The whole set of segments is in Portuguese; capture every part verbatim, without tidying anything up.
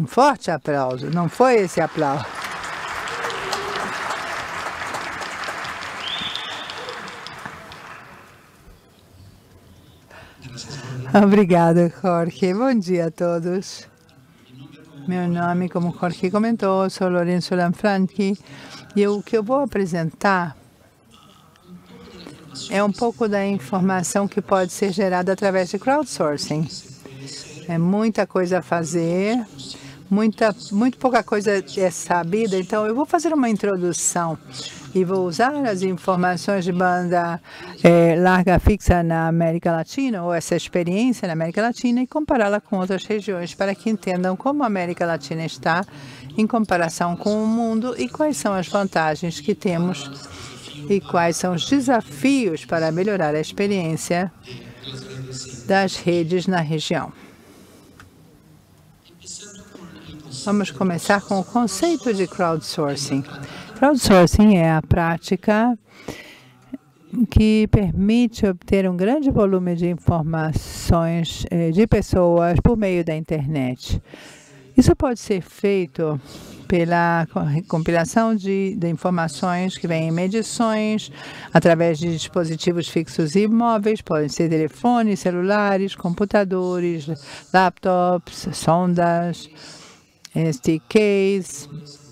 forte aplauso. Não foi esse aplauso. Obrigada, Jorge. Bom dia a todos. Meu nome, como Jorge comentou, sou Lourenço Lanfranchi. E o que eu vou apresentar é um pouco da informação que pode ser gerada através de crowdsourcing. É muita coisa a fazer, muita, muito pouca coisa é sabida. Então, eu vou fazer uma introdução e vou usar as informações de banda é, larga fixa na América Latina, ou essa experiência na América Latina, e compará-la com outras regiões para que entendam como a América Latina está em comparação com o mundo e quais são as vantagens que temos e quais são os desafios para melhorar a experiência das redes na região. Vamos começar com o conceito de crowdsourcing. Crowdsourcing é a prática que permite obter um grande volume de informações eh, de pessoas por meio da internet. Isso pode ser feito pela compilação de, de informações que vêm em medições, através de dispositivos fixos e móveis, podem ser telefones, celulares, computadores, laptops, sondas, S D Ks,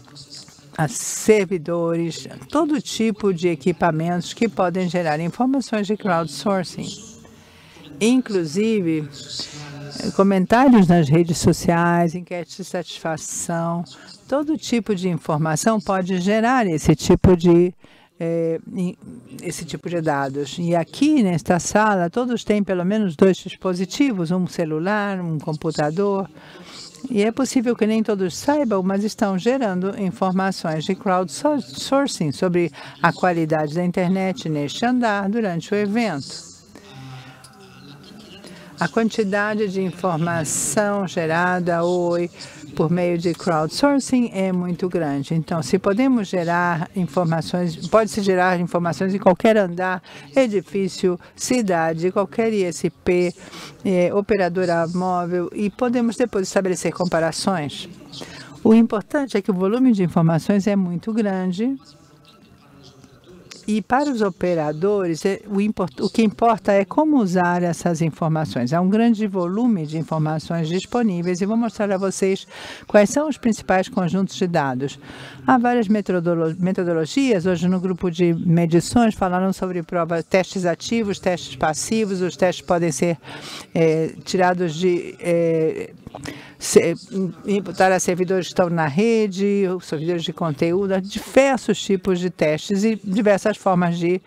servidores, todo tipo de equipamentos que podem gerar informações de crowdsourcing. Inclusive, comentários nas redes sociais, enquetes de satisfação, todo tipo de informação pode gerar esse tipo de, eh, esse tipo de dados. E aqui, nesta sala, todos têm pelo menos dois dispositivos, um celular, um computador. E é possível que nem todos saibam, mas estão gerando informações de crowdsourcing sobre a qualidade da internet neste andar durante o evento. A quantidade de informação gerada hoje por meio de crowdsourcing é muito grande. Então, se podemos gerar informações, pode-se gerar informações em qualquer andar, edifício, cidade, qualquer I S P, eh, operadora móvel, e podemos depois estabelecer comparações. O importante é que o volume de informações é muito grande. E para os operadores, o, import, o que importa é como usar essas informações. Há um grande volume de informações disponíveis e vou mostrar a vocês quais são os principais conjuntos de dados. Há várias metodolo metodologias. Hoje, no grupo de medições, falaram sobre provas, testes ativos, testes passivos. Os testes podem ser é, tirados de... É, Se, imputar a servidores que estão na rede, servidores de conteúdo, há diversos tipos de testes e diversas formas de,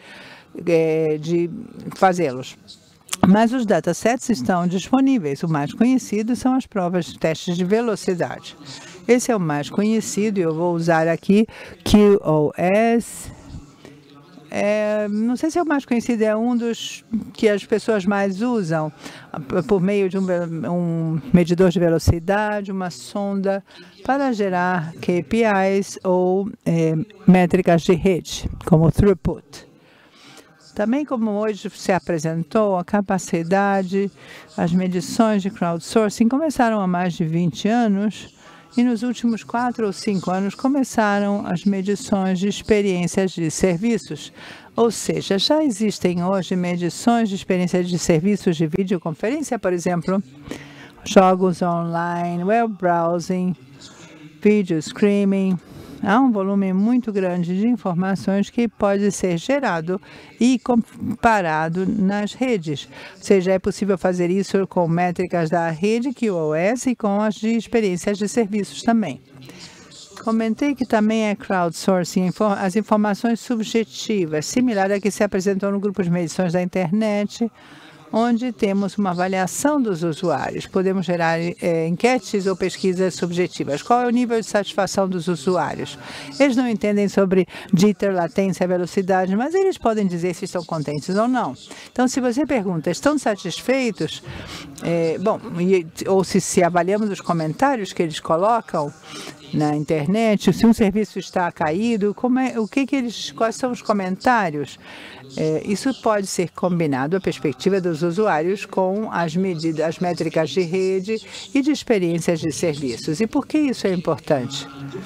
de fazê-los. Mas os datasets estão disponíveis. O mais conhecido são as provas de testes de velocidade. Esse é o mais conhecido e eu vou usar aqui Q O S. É, não sei se é o mais conhecido, é um dos que as pessoas mais usam, por meio de um, um medidor de velocidade, uma sonda, para gerar K P Is ou é, métricas de rede, como throughput. Também, como hoje se apresentou, a capacidade, as medições de crowdsourcing começaram há mais de vinte anos, e nos últimos quatro ou cinco anos começaram as medições de experiências de serviços. Ou seja, já existem hoje medições de experiências de serviços de videoconferência, por exemplo, jogos online, web browsing, video streaming. Há um volume muito grande de informações que pode ser gerado e comparado nas redes. Ou seja, é possível fazer isso com métricas da rede Q O S e com as de experiências de serviços também. Comentei que também é crowdsourcing, as informações subjetivas, similar a que se apresentou no grupo de medições da internet, onde temos uma avaliação dos usuários. Podemos gerar é, enquetes ou pesquisas subjetivas. Qual é o nível de satisfação dos usuários? Eles não entendem sobre jitter, latência, velocidade, mas eles podem dizer se estão contentes ou não. Então, se você pergunta, estão satisfeitos? É, bom, e, ou se, se avaliamos os comentários que eles colocam, na internet, se um serviço está caído, como é, o que, que eles, quais são os comentários. É, isso pode ser combinado a perspectiva dos usuários com as medidas, as métricas de rede e de experiências de serviços. E por que isso é importante?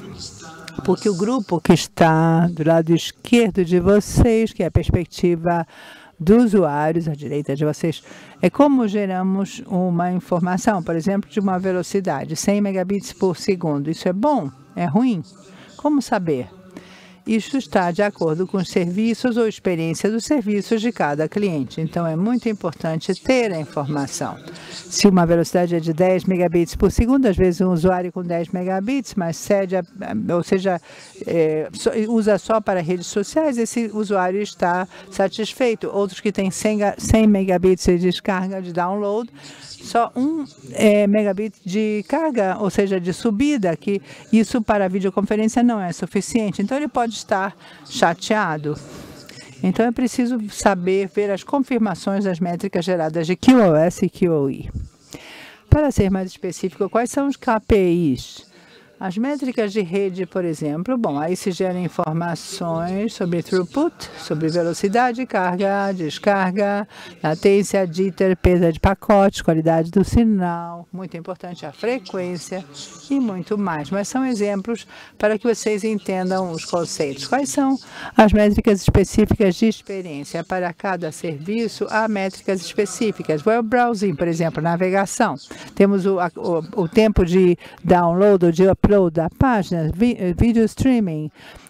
Porque o grupo que está do lado esquerdo de vocês, que é a perspectiva dos usuários, à direita de vocês, é como geramos uma informação, por exemplo, de uma velocidade, cem megabits por segundo. Isso é bom? É ruim? Como saber? Isso está de acordo com os serviços ou experiência dos serviços de cada cliente. Então, é muito importante ter a informação. Se uma velocidade é de dez megabits por segundo, às vezes um usuário com dez megabits, mas cede, a, ou seja, é, usa só para redes sociais, esse usuário está satisfeito. Outros que têm cem megabits de descarga, de download, só um é, megabit de carga, ou seja, de subida, que isso para a videoconferência não é suficiente. Então, ele pode estar chateado. Então, é preciso saber ver as confirmações das métricas geradas de Q o S e Q o I. Para ser mais específico, quais são os K P Is? As métricas de rede, por exemplo, bom, aí se geram informações sobre throughput, sobre velocidade, carga, descarga, latência, jitter, perda de pacotes, qualidade do sinal, muito importante a frequência e muito mais. Mas são exemplos para que vocês entendam os conceitos. Quais são as métricas específicas de experiência? Para cada serviço, há métricas específicas. Web browsing, por exemplo, navegação. Temos o, o, o tempo de download ou de upload da página, vídeo streaming,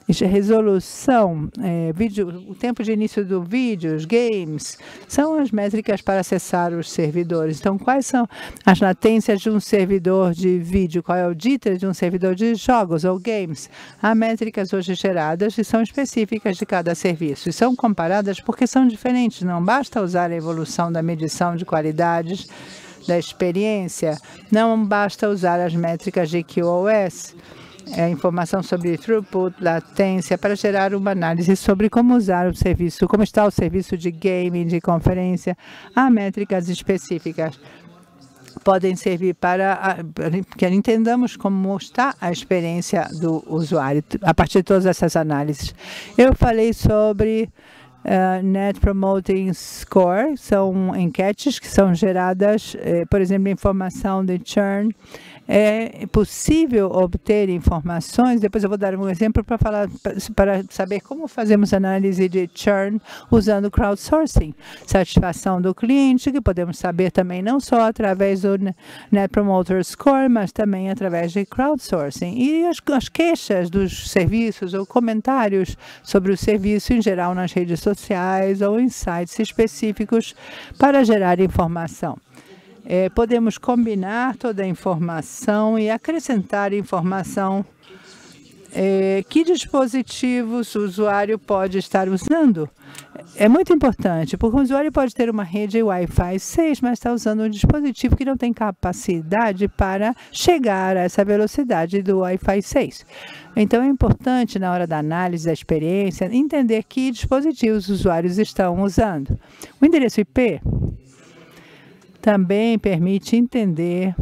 resolução, é, vídeo, o tempo de início do vídeo, os games, são as métricas para acessar os servidores. Então, quais são as latências de um servidor de vídeo? Qual é o jitter de um servidor de jogos ou games? Há métricas hoje geradas e são específicas de cada serviço. E são comparadas porque são diferentes. Não basta usar a evolução da medição de qualidades da experiência, não basta usar as métricas de Q o S, é, informação sobre throughput, latência, para gerar uma análise sobre como usar o serviço, como está o serviço de gaming, de conferência. Há métricas específicas. Podem servir para que entendamos como está a experiência do usuário, a partir de todas essas análises. Eu falei sobre Uh, Net Promoting Score, são enquetes que são geradas, eh, por exemplo, informação de churn. É possível obter informações, depois eu vou dar um exemplo para falar, para saber como fazemos análise de churn usando crowdsourcing. Satisfação do cliente, que podemos saber também não só através do Net Promoter Score, mas também através de crowdsourcing. E as, as queixas dos serviços ou comentários sobre o serviço em geral nas redes sociais ou em sites específicos para gerar informação. É, podemos combinar toda a informação e acrescentar informação. É, que dispositivos o usuário pode estar usando? É muito importante, porque o usuário pode ter uma rede Wi-Fi seis, mas está usando um dispositivo que não tem capacidade para chegar a essa velocidade do Wi-Fi seis. Então, é importante, na hora da análise da experiência, entender que dispositivos os usuários estão usando. O endereço I P também permite entender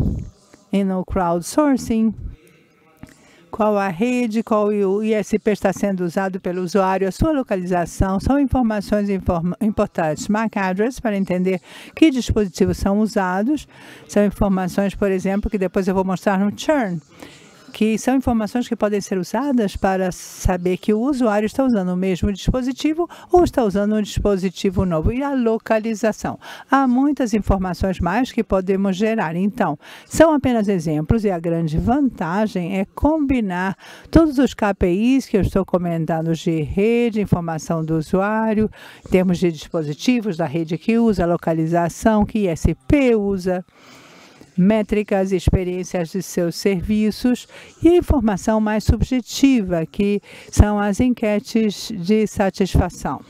no crowdsourcing qual a rede, qual o I S P está sendo usado pelo usuário, a sua localização, são informações inform importantes. M A C address, para entender que dispositivos são usados, são informações, por exemplo, que depois eu vou mostrar no churn, que são informações que podem ser usadas para saber que o usuário está usando o mesmo dispositivo ou está usando um dispositivo novo. E a localização. Há muitas informações mais que podemos gerar. Então, são apenas exemplos e a grande vantagem é combinar todos os K P Is que eu estou comentando de rede, informação do usuário, em termos de dispositivos, da rede que usa, localização, que I S P usa, métricas e experiências de seus serviços e a informação mais subjetiva, que são as enquetes de satisfação.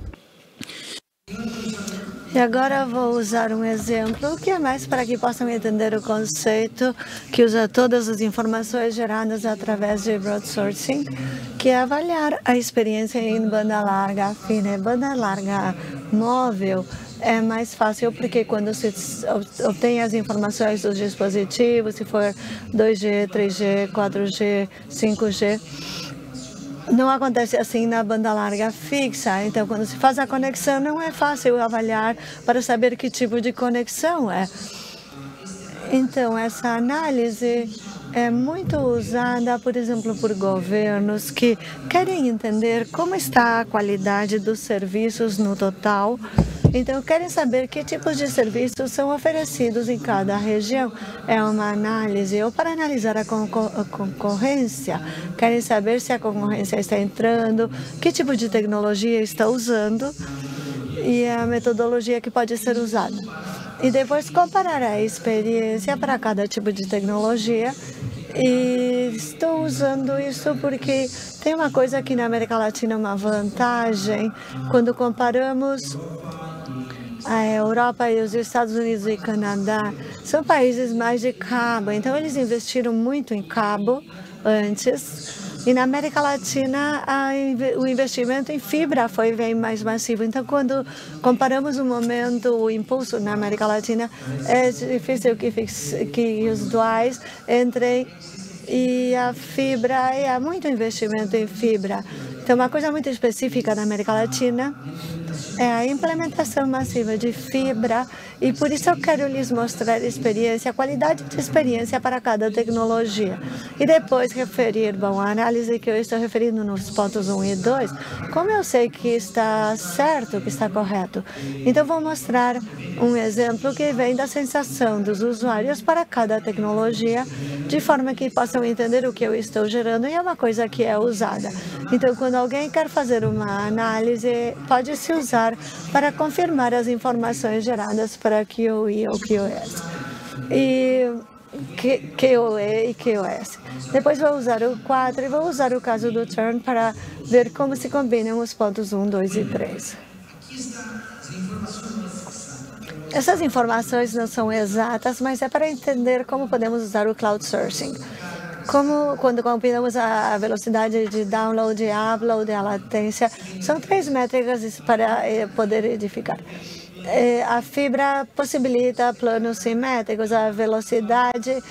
E agora vou usar um exemplo que é mais para que possam entender o conceito, que usa todas as informações geradas através de crowdsourcing, que é avaliar a experiência em banda larga fina, banda larga móvel. é mais fácil, porque quando se obtém as informações dos dispositivos, se for dois G, três G, quatro G, cinco G, não acontece assim na banda larga fixa. Então, quando se faz a conexão, não é fácil avaliar para saber que tipo de conexão é. Então, essa análise é muito usada, por exemplo, por governos que querem entender como está a qualidade dos serviços no total. Então, querem saber que tipos de serviços são oferecidos em cada região. É uma análise, ou para analisar a, concor a concorrência, querem saber se a concorrência está entrando, que tipo de tecnologia está usando e a metodologia que pode ser usada. E depois comparar a experiência para cada tipo de tecnologia. E estou usando isso porque tem uma coisa aqui na América Latina, uma vantagem, quando comparamos a Europa e os Estados Unidos e Canadá, são países mais de cabo, então eles investiram muito em cabo antes. E na América Latina, a, o investimento em fibra foi bem mais massivo. Então, quando comparamos o momento, o impulso na América Latina, é difícil que, que os duais entrem e a fibra, e há muito investimento em fibra. Então, uma coisa muito específica na América Latina é a implementação massiva de fibra, e por isso eu quero lhes mostrar a experiência, a qualidade de experiência para cada tecnologia. E depois referir, bom, a análise que eu estou referindo nos pontos um e dois, como eu sei que está certo, que está correto. Então, vou mostrar um exemplo que vem da sensação dos usuários para cada tecnologia, de forma que possam entender o que eu estou gerando, e é uma coisa que é usada. Então, quando alguém quer fazer uma análise, pode se usar para confirmar as informações geradas para Q O I ou Q O S. E Q O E e Q O S. Depois vou usar o quatro e vou usar o caso do turn para ver como se combinam os pontos um, dois e três. Essas informações não são exatas, mas é para entender como podemos usar o cloud sourcing. Como quando combinamos a velocidade de download e upload e a latência, são três métricas para poder edificar. A fibra possibilita planos simétricos, a velocidade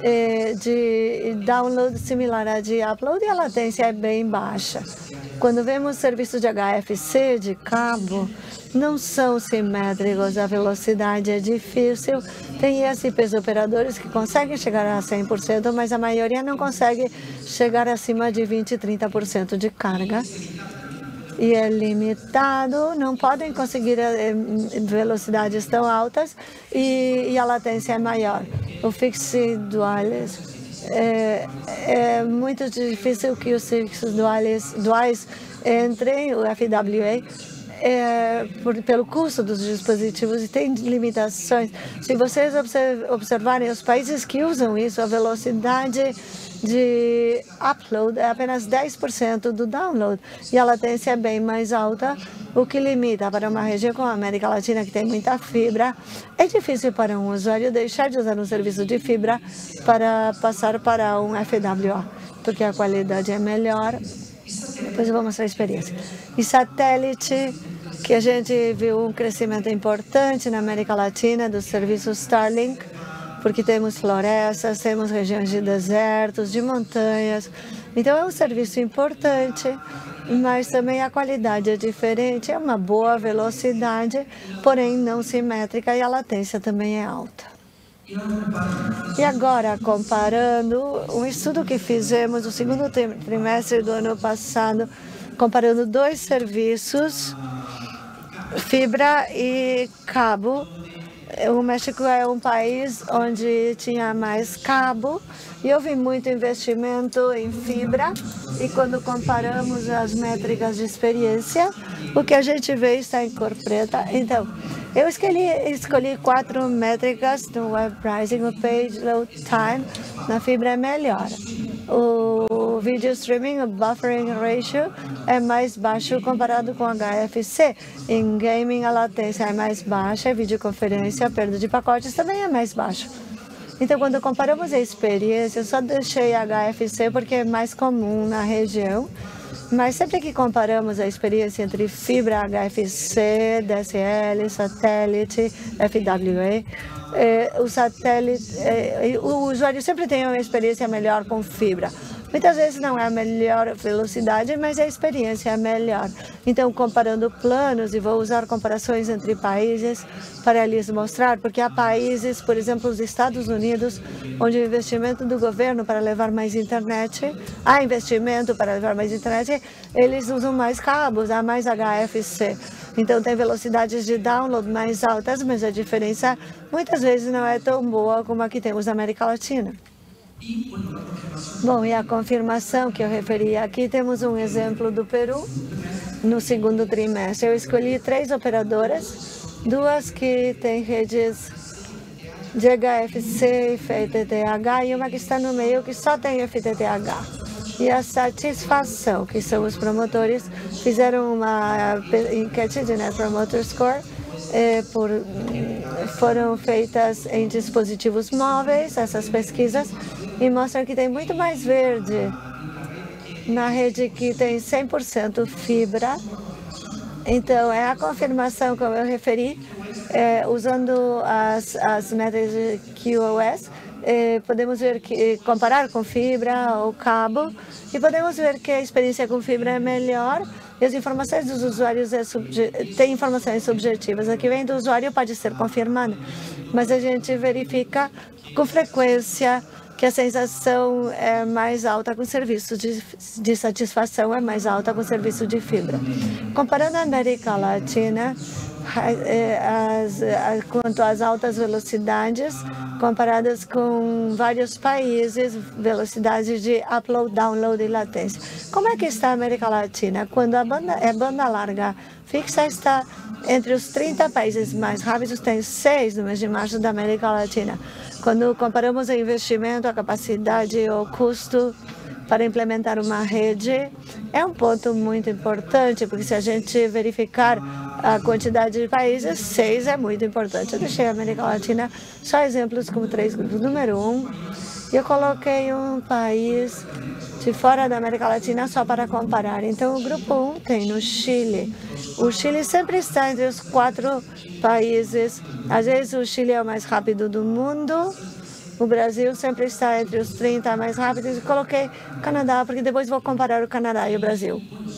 de download similar à de upload e a latência é bem baixa. Quando vemos serviços de H F C, de cabo, não são simétricos, a velocidade é difícil. Tem I S Ps operadores que conseguem chegar a cem por cento, mas a maioria não consegue chegar acima de vinte, trinta por cento de carga. E é limitado, não podem conseguir eh, velocidades tão altas, e, e a latência é maior. O fixed duales é, é muito difícil que os fixos duales, duais entrem, o F W A, É, por, pelo custo dos dispositivos, e tem limitações. Se vocês observ, observarem os países que usam isso, a velocidade de upload é apenas dez por cento do download, e a latência é bem mais alta, o que limita para uma região como a América Latina, que tem muita fibra. É difícil para um usuário deixar de usar um serviço de fibra para passar para um F W A, porque a qualidade é melhor. Depois eu vou mostrar a experiência. E satélite, que a gente viu um crescimento importante na América Latina dos serviços Starlink, porque temos florestas, temos regiões de desertos, de montanhas. Então é um serviço importante, mas também a qualidade é diferente, é uma boa velocidade, porém não simétrica, e a latência também é alta. E agora, comparando um estudo que fizemos no segundo trimestre do ano passado, comparando dois serviços, fibra e cabo. O México é um país onde tinha mais cabo e houve muito investimento em fibra, e quando comparamos as métricas de experiência, o que a gente vê está em cor preta. Então, eu escolhi, escolhi quatro métricas no web pricing. O page load time na fibra é melhor. O video streaming, o buffering ratio, é mais baixo comparado com H F C. Em gaming, a latência é mais baixa, a videoconferência, a perda de pacotes também é mais baixa. Então, quando comparamos a experiência, eu só deixei H F C porque é mais comum na região, Mas sempre que comparamos a experiência entre fibra H F C, D S L, satélite, F W A, eh, o satélite, eh, o usuário sempre tem uma experiência melhor com fibra. Muitas vezes não é a melhor velocidade, mas a experiência é melhor. Então, comparando planos, e vou usar comparações entre países para lhes mostrar, porque há países, por exemplo, os Estados Unidos, onde o investimento do governo para levar mais internet, há investimento para levar mais internet, eles usam mais cabos, há mais H F C. Então, tem velocidades de download mais altas, mas a diferença muitas vezes não é tão boa como a que temos na América Latina. Bom, e a confirmação que eu referi aqui, temos um exemplo do Peru no segundo trimestre. Eu escolhi três operadoras, duas que têm redes de H F C e F T T H e uma que está no meio que só tem F T T H. E a Satisfação, que são os promotores, fizeram uma enquete de Net Promoter Score. É, por, foram feitas em dispositivos móveis, essas pesquisas, e mostram que tem muito mais verde na rede que tem cem por cento fibra. Então, é a confirmação, como eu referi, é, usando as, as métricas de Q O S, é, podemos ver que comparar com fibra ou cabo, e podemos ver que a experiência com fibra é melhor. E as informações dos usuários é têm informações subjetivas. Aqui vem do usuário, pode ser confirmada, mas a gente verifica com frequência que a sensação é mais alta com serviço de, de satisfação, é mais alta com serviço de fibra. Comparando a América Latina, as, as, quanto às altas velocidades, comparadas com vários países, velocidades de upload, download e latência. Como é que está a América Latina? Quando a banda é banda larga fixa, está entre os trinta países mais rápidos, tem seis no mês de março da América Latina. Quando comparamos o investimento, a capacidade ou o custo para implementar uma rede, é um ponto muito importante, porque se a gente verificar a quantidade de países, seis é muito importante. Eu deixei a América Latina só exemplos como três grupos. Número um, eu coloquei um país de fora da América Latina só para comparar. Então, o grupo um tem no Chile. O Chile sempre está entre os quatro países. Às vezes, o Chile é o mais rápido do mundo. O Brasil sempre está entre os trinta mais rápidos. E coloquei o Canadá, porque depois vou comparar o Canadá e o Brasil.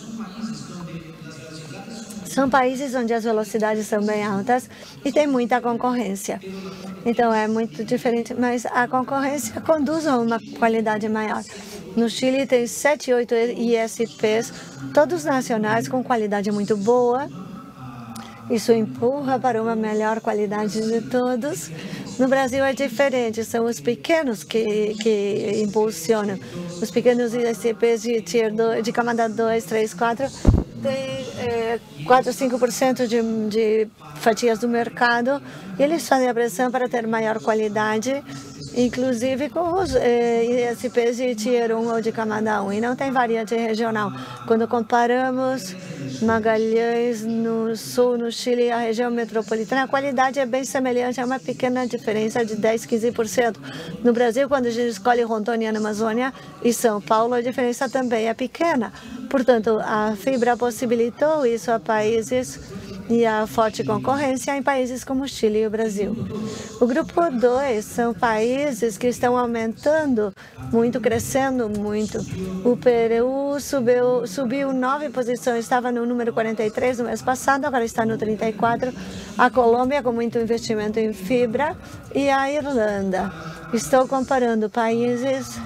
São países onde as velocidades são bem altas e tem muita concorrência. Então, é muito diferente, mas a concorrência conduz a uma qualidade maior. No Chile, tem sete, oito I S Ps, todos nacionais, com qualidade muito boa. Isso empurra para uma melhor qualidade de todos. No Brasil é diferente, são os pequenos que, que impulsionam. Os pequenos I S Ps de, tier dois, de camada dois, três, quatro, tem é, quatro, cinco por cento de, de fatias do mercado, e eles fazem a pressão para ter maior qualidade, inclusive com os eh, I S Ps de Tier um ou de camada um, e não tem variante regional. Quando comparamos Magalhães no sul, no Chile, a região metropolitana, a qualidade é bem semelhante, é uma pequena diferença de dez, quinze por cento. No Brasil, quando a gente escolhe Rondônia na Amazônia e São Paulo, a diferença também é pequena. Portanto, a fibra possibilitou isso a países e a forte concorrência em países como o Chile e o Brasil. O grupo dois são países que estão aumentando muito, crescendo muito. O Peru subiu, subiu nove posições, estava no número quarenta e três no mês passado, agora está no trinta e quatro. A Colômbia, com muito investimento em fibra, e a Irlanda. Estou comparando países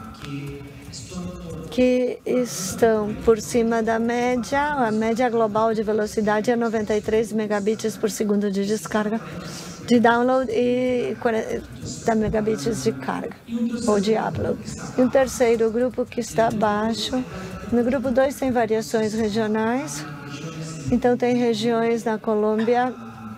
que estão por cima da média. A média global de velocidade é noventa e três megabits por segundo de descarga, de download, e quarenta megabits de carga, ou de upload. E um terceiro grupo que está abaixo. No grupo dois tem variações regionais. Então, tem regiões na Colômbia,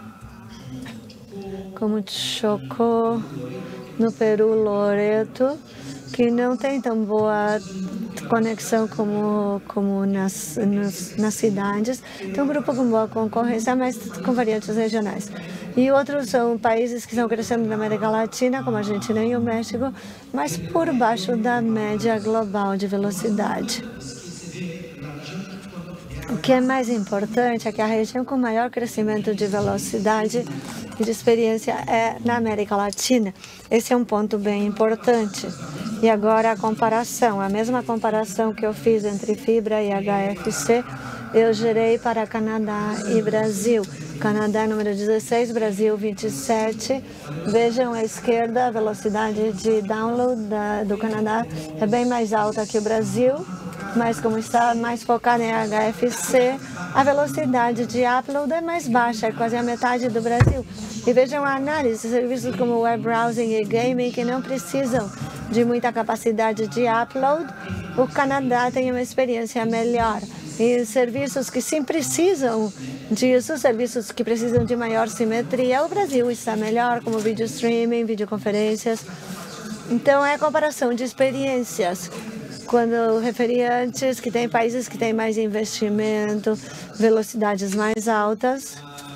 como Chocó, no Peru, Loreto, que não tem tão boa conexão como, como nas, nas, nas cidades. Tem um grupo com boa concorrência, mas com variantes regionais. E outros são países que estão crescendo na América Latina, como a Argentina e o México, mas por baixo da média global de velocidade. O que é mais importante é que a região com maior crescimento de velocidade e de experiência é na América Latina. Esse é um ponto bem importante. E agora a comparação, a mesma comparação que eu fiz entre fibra e H F C, eu gerei para Canadá e Brasil. Canadá número dezesseis, Brasil vinte e sete. Vejam à esquerda, a velocidade de download da, do Canadá é bem mais alta que o Brasil, mas como está mais focada em H F C, a velocidade de upload é mais baixa, é quase a metade do Brasil. E vejam a análise, serviços como web browsing e gaming que não precisam de muita capacidade de upload, o Canadá tem uma experiência melhor. E serviços que sim precisam disso, serviços que precisam de maior simetria, o Brasil está melhor, como vídeo streaming, videoconferências. Então, é a comparação de experiências. Quando eu referi antes que tem países que têm mais investimento, velocidades mais altas,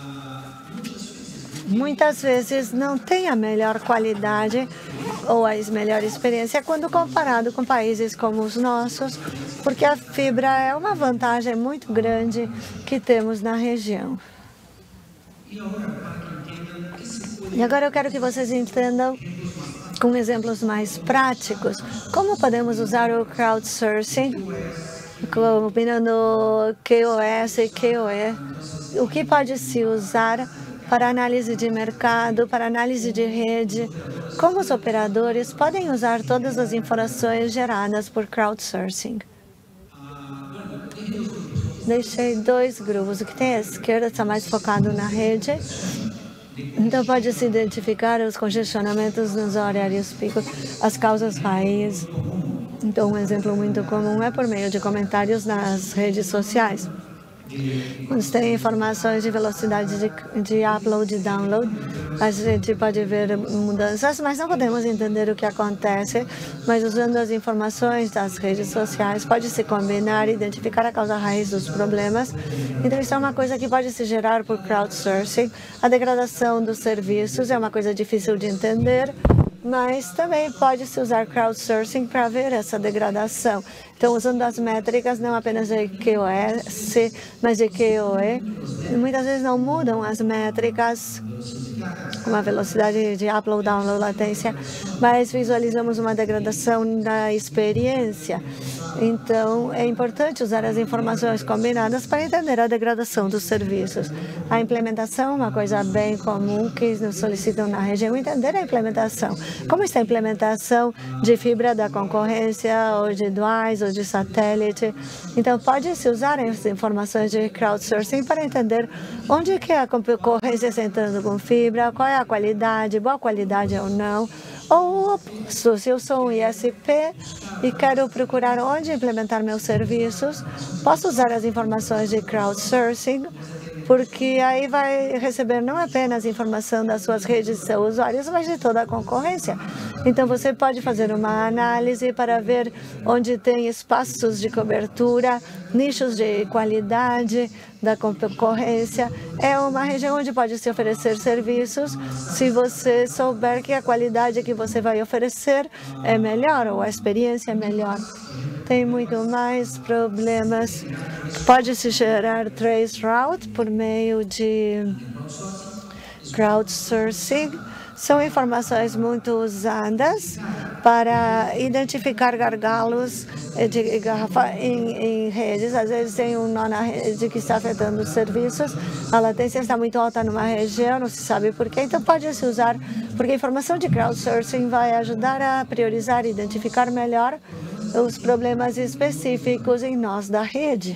muitas vezes não tem a melhor qualidade ou a melhor experiência quando comparado com países como os nossos, porque a fibra é uma vantagem muito grande que temos na região. E agora eu quero que vocês entendam, com exemplos mais práticos, como podemos usar o crowdsourcing, combinando Q O S e Q O E, o que pode se usar para análise de mercado, para análise de rede, como os operadores podem usar todas as informações geradas por crowdsourcing. Deixei dois grupos. O que tem à esquerda está mais focado na rede. Então, pode-se identificar os congestionamentos nos horários pico, as causas raiz. Então, um exemplo muito comum é por meio de comentários nas redes sociais. Quando tem informações de velocidade de, de upload e download, a gente pode ver mudanças, mas não podemos entender o que acontece. Mas usando as informações das redes sociais, pode-se combinar e identificar a causa raiz dos problemas. Então, isso é uma coisa que pode se gerar por crowdsourcing. A degradação dos serviços é uma coisa difícil de entender, mas também pode-se usar crowdsourcing para ver essa degradação. Então, usando as métricas, não apenas de Q O S, mas de Q O E, muitas vezes não mudam as métricas, como a velocidade de upload, download, latência, mas visualizamos uma degradação da experiência. Então, é importante usar as informações combinadas para entender a degradação dos serviços. A implementação é uma coisa bem comum que nos solicitam na região, entender a implementação. Como está a implementação de fibra da concorrência, ou de duais, ou de satélite. Então, pode-se usar as informações de crowdsourcing para entender onde que a concorrência está entrando com fibra, qual é a qualidade, boa qualidade ou não. Ou o oposto, se eu sou um I S P e quero procurar onde implementar meus serviços, posso usar as informações de crowdsourcing, porque aí vai receber não apenas informação das suas redes de seus usuários, mas de toda a concorrência. Então, você pode fazer uma análise para ver onde tem espaços de cobertura, nichos de qualidade da concorrência. É uma região onde pode se oferecer serviços se você souber que a qualidade que você vai oferecer é melhor ou a experiência é melhor. Tem muito mais problemas. Pode-se gerar traceroute por meio de crowdsourcing. São informações muito usadas para identificar gargalos de garrafa em, em redes. Às vezes tem um nó na rede que está afetando os serviços. A latência está muito alta numa região, não se sabe por quê. Então, pode-se usar, porque a informação de crowdsourcing vai ajudar a priorizar e identificar melhor os problemas específicos em nós da rede.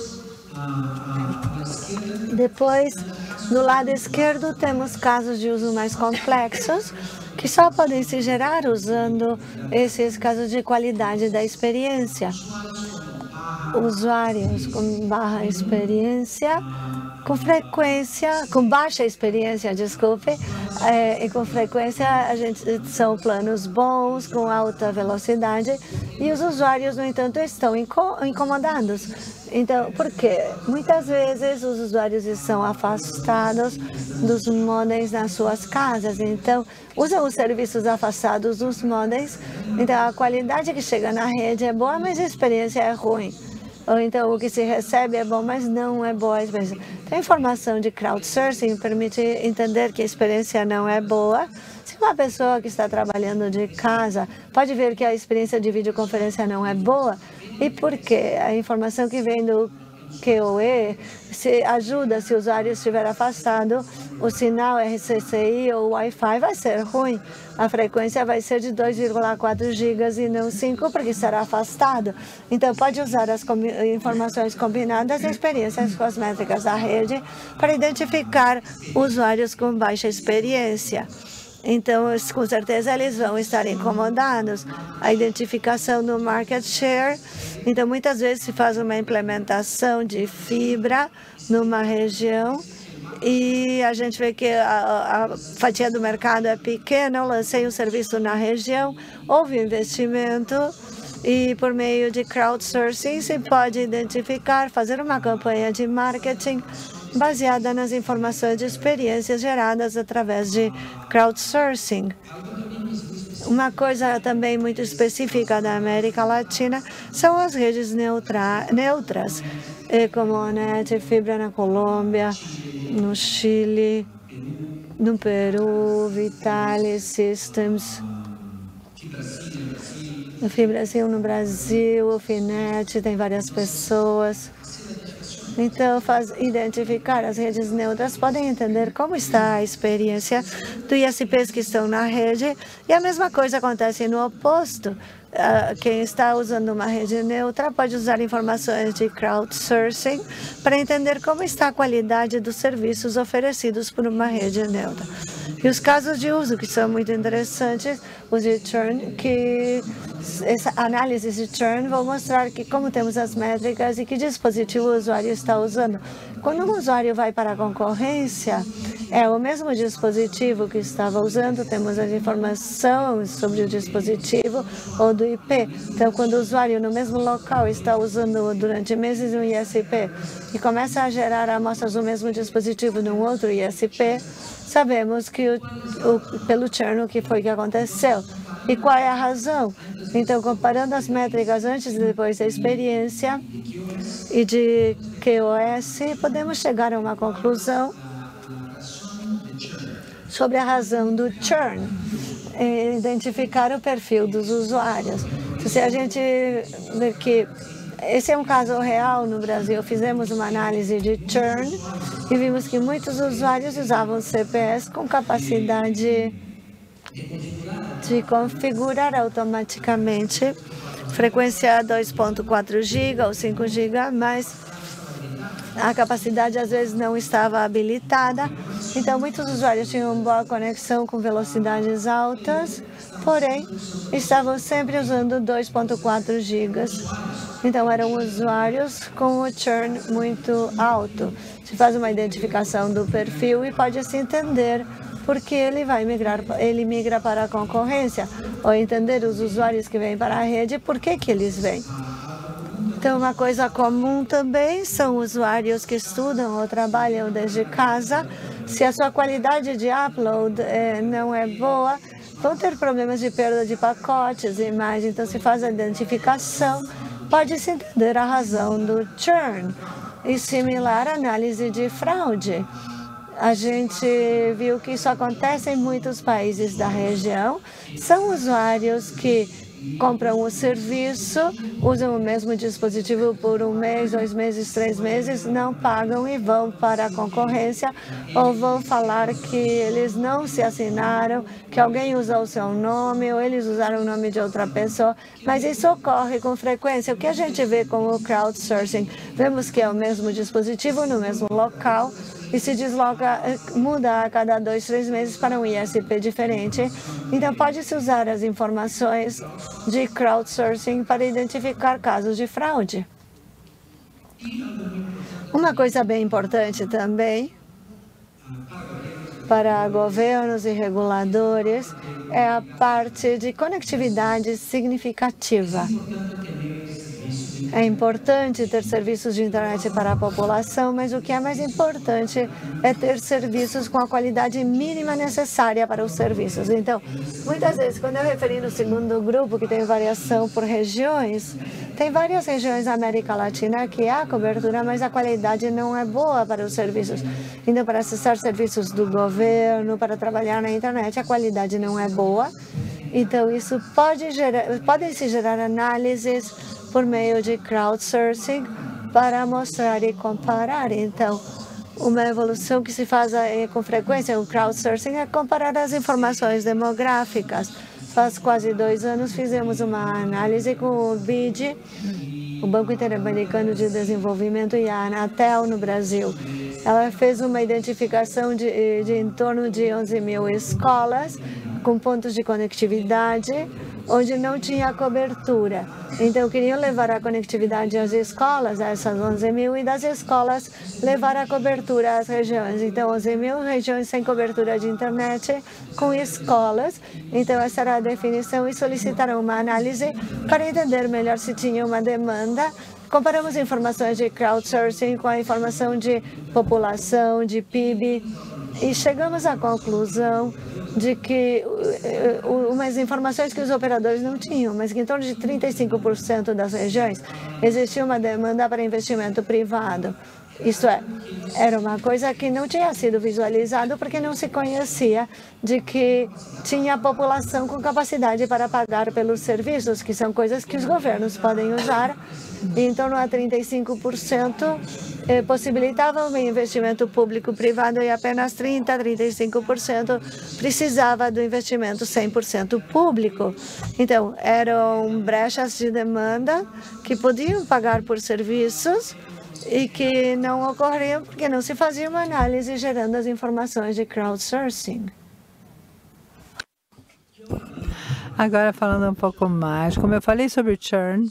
Depois, no lado esquerdo, temos casos de uso mais complexos, que só podem se gerar usando esses casos de qualidade da experiência. Usuários com baixa experiência, com frequência, com baixa experiência, desculpe, é, e com frequência a gente são planos bons, com alta velocidade, e os usuários, no entanto, estão inco incomodados. Então, por quê? Muitas vezes os usuários estão afastados dos modems nas suas casas, então usam os serviços afastados dos modems, então a qualidade que chega na rede é boa, mas a experiência é ruim. Ou então o que se recebe é bom, mas não é boa a experiência. Então, a informação de crowdsourcing permite entender que a experiência não é boa. Se uma pessoa que está trabalhando de casa pode ver que a experiência de videoconferência não é boa, e por quê? A informação que vem do Q O E se ajuda se o usuário estiver afastado, o sinal R C C I ou Wi-Fi vai ser ruim. A frequência vai ser de dois vírgula quatro gigas e não cinco, porque estará afastado. Então, pode usar as combi informações combinadas e experiências cosméticas da rede para identificar usuários com baixa experiência. Então, com certeza, eles vão estar incomodados. A identificação do market share. Então, muitas vezes se faz uma implementação de fibra numa região e a gente vê que a, a fatia do mercado é pequena. Eu lancei um serviço na região, houve investimento e por meio de crowdsourcing se pode identificar, fazer uma campanha de marketing baseada nas informações de experiências geradas através de crowdsourcing. Uma coisa também muito específica da América Latina são as redes neutra, neutras, como a NET, Fibra na Colômbia, no Chile, no Peru, Vitalis Systems, no Fibrasil no Brasil, o Finet, tem várias pessoas. Então, faz, identificar as redes neutras, podem entender como está a experiência do I S Ps que estão na rede. E a mesma coisa acontece no oposto. Uh, quem está usando uma rede neutra pode usar informações de crowdsourcing para entender como está a qualidade dos serviços oferecidos por uma rede neutra. E os casos de uso que são muito interessantes, os de churn, que essa análise de churn vão mostrar que como temos as métricas e que dispositivo o usuário está usando. Quando um usuário vai para a concorrência, é o mesmo dispositivo que estava usando, temos as informações sobre o dispositivo ou do I P. Então, quando o usuário no mesmo local está usando durante meses um I S P e começa a gerar amostras do mesmo dispositivo num outro I S P, sabemos que o, o, pelo churn o que foi que aconteceu. E qual é a razão? Então, comparando as métricas antes e depois da experiência e de Q O S, podemos chegar a uma conclusão sobre a razão do churn, identificar o perfil dos usuários. Se a gente vê que esse é um caso real no Brasil, fizemos uma análise de churn e vimos que muitos usuários usavam C P S com capacidade de configurar automaticamente frequência dois ponto quatro gigas ou cinco gigas, mas a capacidade às vezes não estava habilitada. Então, muitos usuários tinham boa conexão com velocidades altas, porém, estavam sempre usando dois ponto quatro gigas. Então, eram usuários com o churn muito alto. Se faz uma identificação do perfil e pode-se entender porque ele vai migrar, ele migra para a concorrência, ou entender os usuários que vêm para a rede, por que que eles vêm. Então, uma coisa comum também são usuários que estudam ou trabalham desde casa. Se a sua qualidade de upload eh, não é boa, vão ter problemas de perda de pacotes e mais. Então, se faz a identificação, pode-se entender a razão do churn. E similar à análise de fraude. A gente viu que isso acontece em muitos países da região. São usuários que compram o serviço, usam o mesmo dispositivo por um mês, dois meses, três meses, não pagam e vão para a concorrência ou vão falar que eles não se assinaram, que alguém usou o seu nome ou eles usaram o nome de outra pessoa, mas isso ocorre com frequência. O que a gente vê com o crowdsourcing? Vemos que é o mesmo dispositivo no mesmo local e se desloca, muda a cada dois, três meses para um I S P diferente. Então, pode-se usar as informações de crowdsourcing para identificar casos de fraude. Uma coisa bem importante também para governos e reguladores é a parte de conectividade significativa. É importante ter serviços de internet para a população, mas o que é mais importante é ter serviços com a qualidade mínima necessária para os serviços. Então, muitas vezes, quando eu referi no segundo grupo, que tem variação por regiões, tem várias regiões da América Latina que há cobertura, mas a qualidade não é boa para os serviços. Então, para acessar serviços do governo, para trabalhar na internet, a qualidade não é boa. Então, isso pode gerar, podem se gerar análises por meio de crowdsourcing para mostrar e comparar. Então, uma evolução que se faz com frequência, o crowdsourcing, é comparar as informações demográficas. Faz quase dois anos fizemos uma análise com o B I D, o Banco Interamericano de Desenvolvimento, e a Anatel no Brasil. Ela fez uma identificação de, de em torno de onze mil escolas com pontos de conectividade, onde não tinha cobertura. Então, queriam levar a conectividade às escolas, a essas onze mil, e das escolas levar a cobertura às regiões. Então, onze mil regiões sem cobertura de internet com escolas. Então, essa era a definição, e solicitaram uma análise para entender melhor se tinha uma demanda. Comparamos informações de crowdsourcing com a informação de população, de P I B, e chegamos à conclusão de que uh, umas informações que os operadores não tinham, mas que em torno de trinta e cinco por cento das regiões existia uma demanda para investimento privado. Isto é, era uma coisa que não tinha sido visualizado porque não se conhecia de que tinha população com capacidade para pagar pelos serviços, que são coisas que os governos podem usar. E em torno a trinta e cinco por cento eh, possibilitavam o investimento público-privado, e apenas trinta a trinta e cinco por cento precisava do investimento cem por cento público. Então, eram brechas de demanda que podiam pagar por serviços e que não ocorriam porque não se fazia uma análise gerando as informações de crowdsourcing. Agora, falando um pouco mais, como eu falei sobre o churn,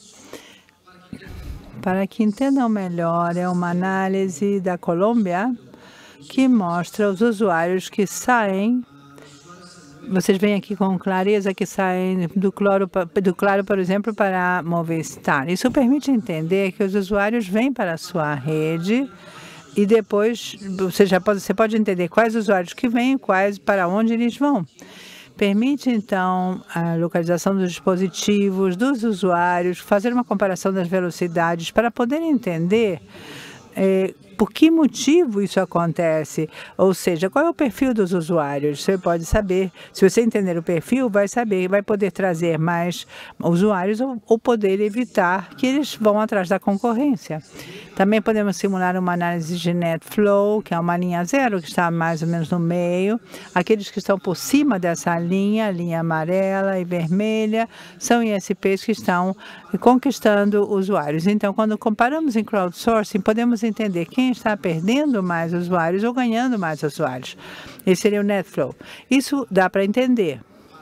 para que entendam melhor, é uma análise da Colômbia que mostra os usuários que saem. Vocês veem aqui com clareza que saem do Claro, do Claro, por exemplo, para a Movistar. Isso permite entender que os usuários vêm para a sua rede e depois você já pode, você pode entender quais usuários que vêm e quais para onde eles vão. Permite, então, a localização dos dispositivos, dos usuários, fazer uma comparação das velocidades para poder entender eh, por que motivo isso acontece, ou seja, qual é o perfil dos usuários. Você pode saber, se você entender o perfil, vai saber, vai poder trazer mais usuários ou, ou poder evitar que eles vão atrás da concorrência. Também podemos simular uma análise de NetFlow, que é uma linha zero, que está mais ou menos no meio. Aqueles que estão por cima dessa linha, linha amarela e vermelha, são I S Ps que estão conquistando usuários. Então, quando comparamos em crowdsourcing, podemos entender quem está perdendo mais usuários ou ganhando mais usuários. Esse seria o NetFlow. Isso dá para entender.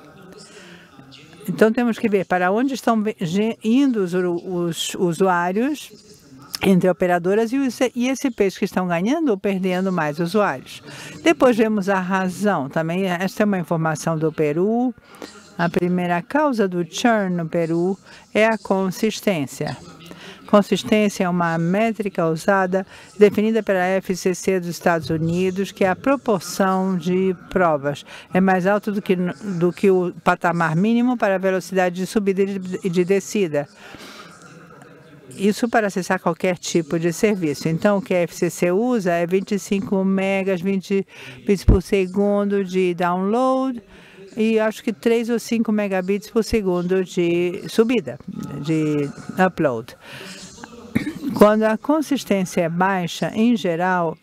Então, temos que ver para onde estão indo os, os usuários entre operadoras e os I S Ps que estão ganhando ou perdendo mais usuários. Depois vemos a razão. Também esta é uma informação do Peru. A primeira causa do churn no Peru é a consistência. Consistência é uma métrica usada, definida pela F C C dos Estados Unidos, que é a proporção de provas. É mais alto do que, do que o patamar mínimo para a velocidade de subida e de descida. Isso para acessar qualquer tipo de serviço. Então, o que a F C C usa é vinte e cinco megas, vinte bits por segundo de download e acho que três ou cinco megabits por segundo de subida, de upload. Quando a consistência é baixa, em geral,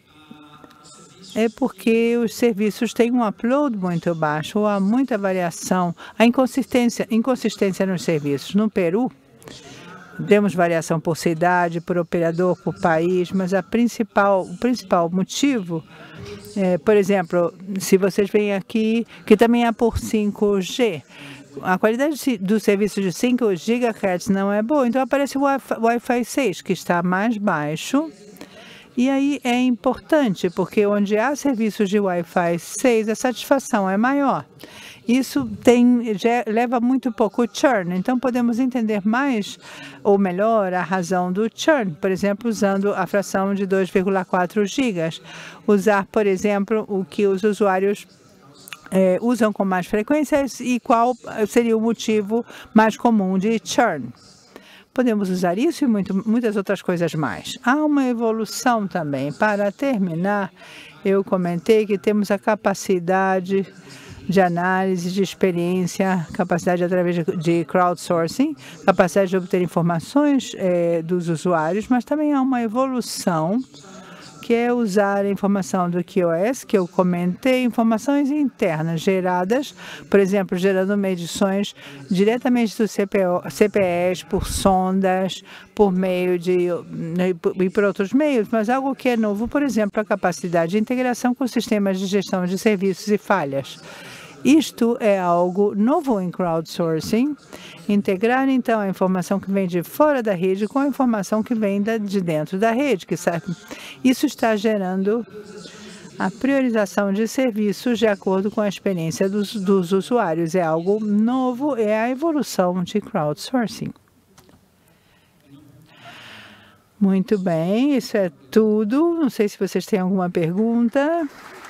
é porque os serviços têm um upload muito baixo ou há muita variação, a inconsistência, inconsistência nos serviços. No Peru, temos variação por cidade, por operador, por país, mas a principal, o principal motivo, é, por exemplo, se vocês veem aqui, que também é por cinco G, a qualidade do serviço de cinco gigahertz não é boa, então aparece o Wi-Fi seis, que está mais baixo. E aí é importante, porque onde há serviços de Wi-Fi seis, a satisfação é maior. isso tem, já leva muito pouco churn. Então, podemos entender mais ou melhor a razão do churn. Por exemplo, usando a fração de dois vírgula quatro gigas. Usar, por exemplo, o que os usuários é, usam com mais frequência e qual seria o motivo mais comum de churn. Podemos usar isso e muito, muitas outras coisas mais. Há uma evolução também. Para terminar, eu comentei que temos a capacidade de análise, de experiência, capacidade através de, de crowdsourcing, capacidade de obter informações eh, dos usuários, mas também há uma evolução que é usar a informação do Q o S, que eu comentei, informações internas geradas, por exemplo, gerando medições diretamente do C P O, C P Es, por sondas, por meio de, e por outros meios, mas algo que é novo, por exemplo, a capacidade de integração com sistemas de gestão de serviços e falhas. Isto é algo novo em crowdsourcing, integrar então a informação que vem de fora da rede com a informação que vem de dentro da rede, que sabe? Isso está gerando a priorização de serviços de acordo com a experiência dos, dos usuários. É algo novo, é a evolução de crowdsourcing. Muito bem, isso é tudo. Não sei se vocês têm alguma pergunta.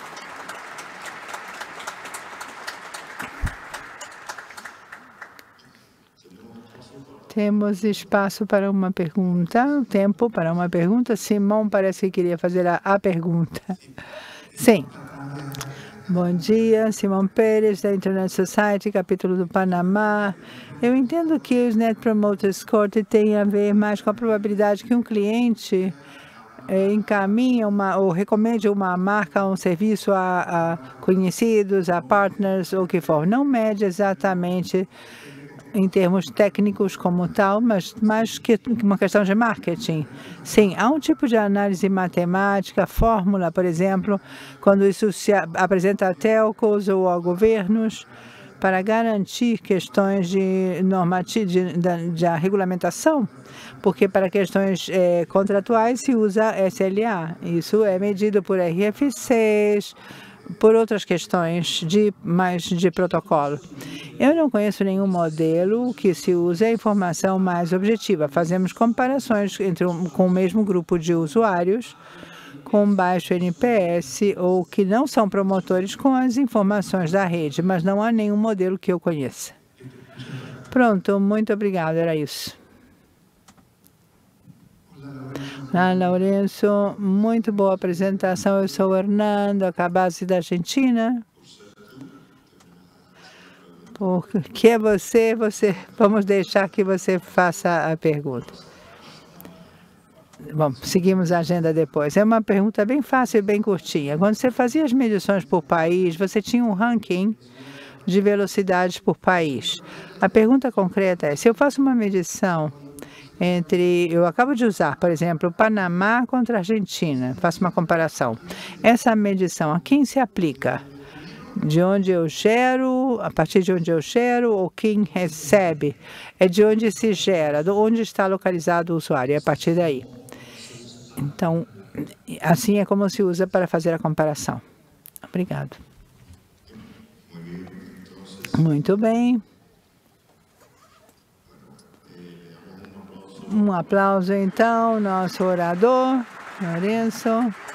Temos espaço para uma pergunta, tempo para uma pergunta. Simão parece que queria fazer a, a pergunta. Sim. Bom dia, Simão Pérez, da Internet Society, capítulo do Panamá. Eu entendo que os Net Promoter Score têm a ver mais com a probabilidade que um cliente eh, encaminhe uma, ou recomende uma marca, um serviço a, a conhecidos, a partners, ou o que for. Não mede exatamente em termos técnicos como tal, mas mais que uma questão de marketing. Sim, há um tipo de análise matemática, fórmula, por exemplo, quando isso se apresenta a telcos ou a governos, para garantir questões de normativa, de, de, de regulamentação, porque para questões eh, contratuais se usa S L A. Isso é medido por R F Cs, por outras questões de mais de protocolo. Eu não conheço nenhum modelo que se use a informação mais objetiva. Fazemos comparações entre um, com o mesmo grupo de usuários com baixo N P S ou que não são promotores com as informações da rede, mas não há nenhum modelo que eu conheça. Pronto, muito obrigado, era isso. Ah, Lourenço, muito boa apresentação. Eu sou o Hernando, a base da Argentina. Porque é você, você, vamos deixar que você faça a pergunta. Bom, seguimos a agenda depois. É uma pergunta bem fácil e bem curtinha. Quando você fazia as medições por país, você tinha um ranking de velocidades por país. A pergunta concreta é, se eu faço uma medição entre, eu acabo de usar, por exemplo, Panamá contra Argentina, faço uma comparação. Essa medição a quem se aplica? De onde eu gero, a partir de onde eu gero, ou quem recebe? É de onde se gera, de onde está localizado o usuário, é a partir daí. Então, assim é como se usa para fazer a comparação. Obrigado. Muito bem. Um aplauso, então, nosso orador, Lourenço.